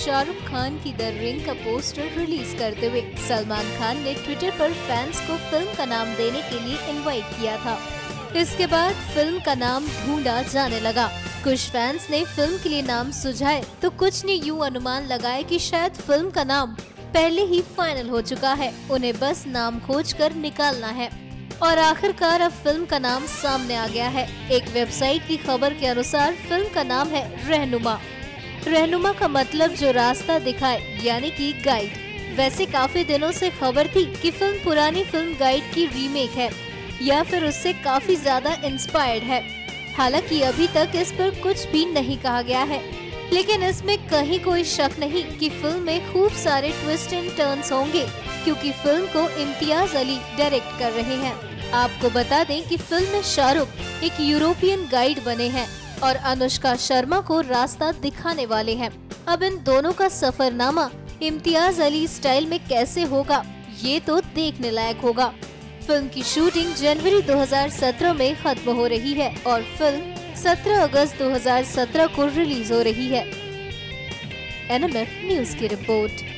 शाहरुख खान की The Ring का poster release करते हुए सलमान खान ने ट्विटर पर फैंस को फिल्म का नाम देने के लिए इनवाइट किया था। इसके बाद फिल्म का नाम ढूंढा जाने लगा। कुछ फैंस ने फिल्म के लिए नाम सुझाए तो कुछ ने यूं अनुमान लगाए कि शायद फिल्म का नाम पहले ही फाइनल हो चुका है, उन्हें बस नाम खोजकर निकालना है। और आखिरकार अब फिल्म का नाम सामने आ गया है। एक वेबसाइट की खबर के अनुसार फिल्म का नाम है रहनुमा। रहनुमा का मतलब जो रास्ता दिखाए, यानी कि गाइड। वैसे काफी दिनों से खबर थी कि फिल्म पुरानी फिल्म गाइड की रीमेक है या फिर उससे काफी ज्यादा इंस्पायर्ड है। हालांकि अभी तक इस पर कुछ भी नहीं कहा गया है, लेकिन इसमें कहीं कोई शक नहीं कि फिल्म में खूब सारे ट्विस्ट एंड टर्न्स होंगे, क्योंकि फिल्म को इम्तियाज अली डायरेक्ट कर रहे हैं। आपको बता दें कि फिल्म में शाहरुख एक यूरोपियन गाइड बने हैं और अनुष्का शर्मा को रास्ता दिखाने वाले हैं। अब इन दोनों का सफरनामा इम्तियाज अली स्टाइल में कैसे होगा, ये तो देखने लायक होगा। फिल्म की शूटिंग जनवरी 2017 में खत्म हो रही है और फिल्म 17 अगस्त 2017 को रिलीज हो रही है। NMF न्यूज की रिपोर्ट।